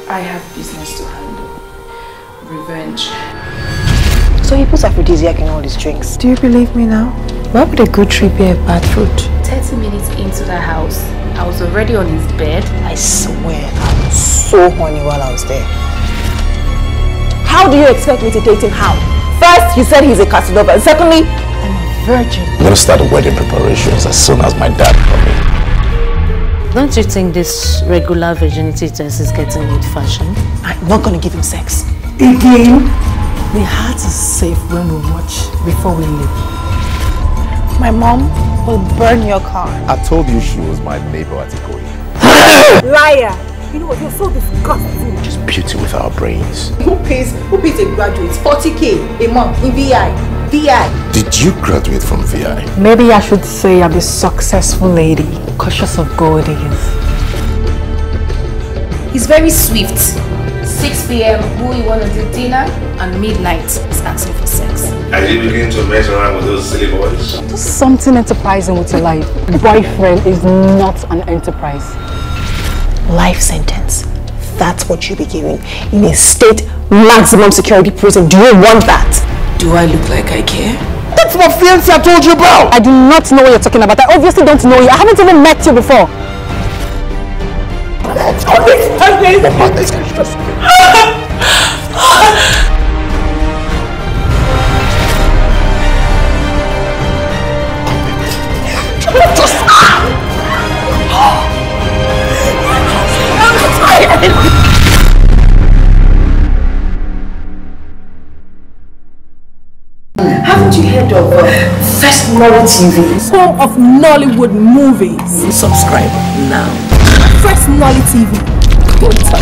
I have business to handle. Revenge. So he puts aphrodisiac in all his drinks. Do you believe me now? Why would a good tree be a bad fruit? 30 minutes into the house, I was already on his bed. I swear, I was so horny while I was there. How do you expect me to date him? How? First, he said he's a Casanova, and secondly, I'm a virgin. I'm gonna start the wedding preparations as soon as my dad comes in. Don't you think this regular virginity test is getting old fashioned? I'm not gonna give him sex. Again? The heart is safe when we watch before we leave. My mom will burn your car. I told you she was my neighbor at Ikoyi. Liar! You know what? You're so disgusting. Just beauty with our brains. Who pays a graduate 40K a month in VI? VI. Did you graduate from VI? Maybe I should say I'm a successful lady, cautious of gold diggers. He's very swift. 6 p.m. who you want to do dinner, and midnight is asking for sex. Are you beginning to mess around with those silly boys? Do something enterprising with your life. Boyfriend is not an enterprise. Life sentence. That's what you'll be given in a state maximum security prison. Do you want that? Do I look like I care? That's my fiancé I told you about! I do not know what you're talking about. I obviously don't know you. I haven't even met you before. Haven't you heard of First Nolly TV? Home of Nollywood movies. Subscribe now. First Nolly TV. Good time.